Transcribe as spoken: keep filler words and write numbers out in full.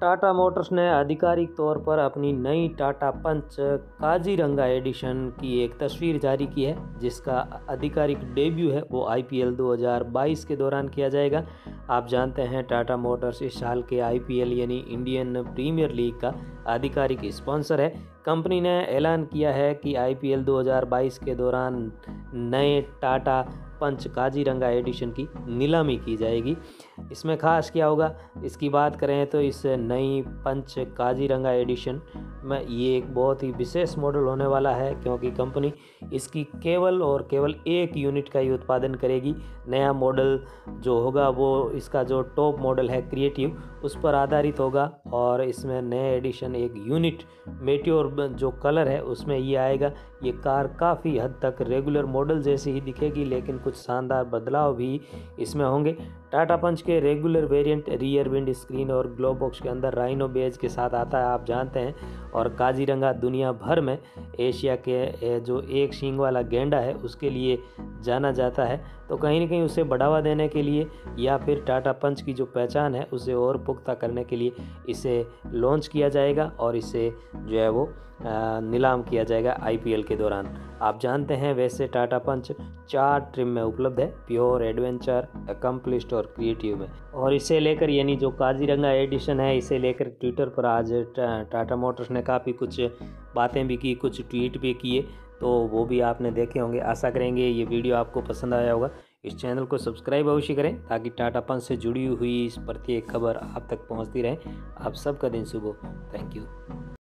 Tata Motors ने आधिकारिक तौर पर अपनी नई टाटा पंच काजीरंगा एडिशन की एक तस्वीर जारी की है, जिसका आधिकारिक डेब्यू है वो आईपीएल दो हज़ार बाईस के दौरान किया जाएगा। आप जानते हैं टाटा मोटर्स इस साल के आईपीएल यानी इंडियन प्रीमियर लीग का आधिकारिक स्पॉन्सर है। कंपनी ने ऐलान किया है कि आईपीएल दो हज़ार बाईस के दौरान नए टाटा पंच काजीरंगा एडिशन की नीलामी की जाएगी। इसमें खास क्या होगा, इसकी बात करें तो इस नई पंच काजीरंगा एडिशन में ये एक बहुत ही विशेष मॉडल होने वाला है, क्योंकि कंपनी इसकी केवल और केवल एक यूनिट का ही उत्पादन करेगी। नया मॉडल जो होगा वो इसका जो टॉप मॉडल है क्रिएटिव, उस पर आधारित होगा और इसमें नए एडिशन एक यूनिट मेट्योर जो कलर है उसमें ये आएगा। ये कार काफ़ी हद तक रेगुलर मॉडल जैसी ही दिखेगी, लेकिन कुछ शानदार बदलाव भी इसमें होंगे। टाटा पंच के regular variant rear windscreen और ग्लो बॉक्स के अंदर राइनो बेज के साथ आता है, आप जानते हैं। और काजीरंगा दुनिया भर में एशिया के जो एक सींग वाला गैंडा है उसके लिए जाना जाता है, तो कहीं ना कहीं उसे बढ़ावा देने के लिए या फिर टाटा पंच की जो पहचान है उसे और पुख्ता करने के लिए इसे लॉन्च किया जाएगा और इसे जो है वो नीलाम किया जाएगा आईपीएल के दौरान। आप जानते हैं वैसे टाटा पंच चार ट्रिम में उपलब्ध है, प्योर, एडवेंचर, अकम्पलिश्ड और क्रिएटिव में। और इसे लेकर यानी जो काजीरंगा एडिशन है इसे लेकर ट्विटर पर आज टाटा मोटर्स ने काफ़ी कुछ बातें भी की, कुछ ट्वीट भी किए, तो वो भी आपने देखे होंगे। आशा करेंगे ये वीडियो आपको पसंद आया होगा। इस चैनल को सब्सक्राइब अवश्य करें ताकि टाटा पंच से जुड़ी हुई इस प्रत्येक खबर आप तक पहुंचती रहे। आप सबका दिन शुभ हो। Thank you.